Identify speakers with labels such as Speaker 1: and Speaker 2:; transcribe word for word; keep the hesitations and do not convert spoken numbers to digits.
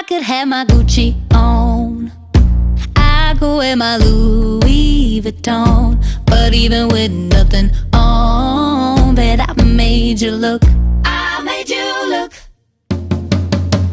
Speaker 1: could have my Gucci on, I could wear my Louis Vuitton, but even with nothing on, bet I made you look